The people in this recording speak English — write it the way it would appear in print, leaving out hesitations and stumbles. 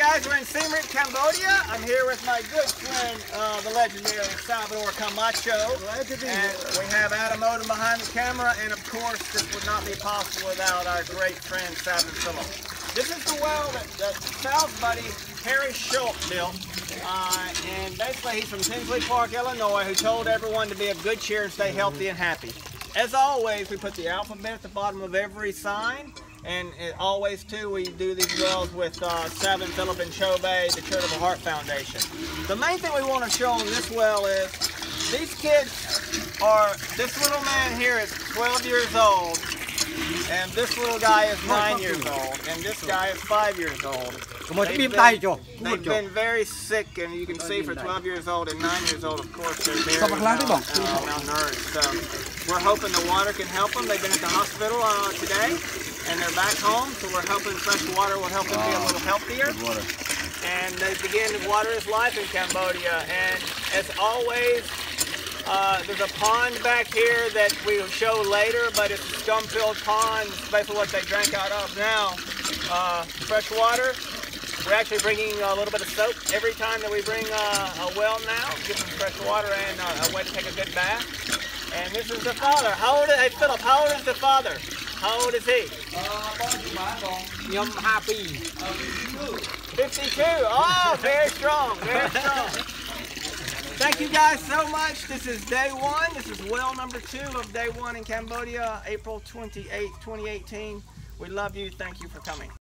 guys, we're in Siem Reap, Cambodia. I'm here with my good friend, the legendary Salvador Camacho. Glad to be and here. we have Adam Odom behind the camera, and of course, this would not be possible without our great friend, Savin Phillip. This is the well that Sal's buddy, Harry Schultz, built. And basically, he's from Tinsley Park, Illinois, who told everyone to be of good cheer and stay healthy and happy. As always, we put the alphabet at the bottom of every sign. And always, too, we do these wells with Savin Phillip and Chauvet, the Charitable Heart Foundation. The main thing we want to show on this well is these kids are, this little man here is 12 years old, and this little guy is 9 years old, and this guy is 5 years old. They've been very sick, and you can see for 12 years old and 9 years old, of course, they're very malnourished. So we're hoping the water can help them. They've been at the hospital today, and they're back home, so we're hoping fresh water will help them be a little healthier. And they begin to water is life in Cambodia. And as always, there's a pond back here that we will show later, but it's a scum-filled pond. It's basically what they drank out of now. Fresh water. We're actually bringing a little bit of soap every time that we bring a well now, give them fresh water and a way to take a good bath. And this is the father. How old is, hey Philip, how old is the father? How old is he? 52. Oh, very strong, very strong. Thank you guys so much. This is day one. This is well number 2 of day 1 in Cambodia, April 28, 2018. We love you. Thank you for coming.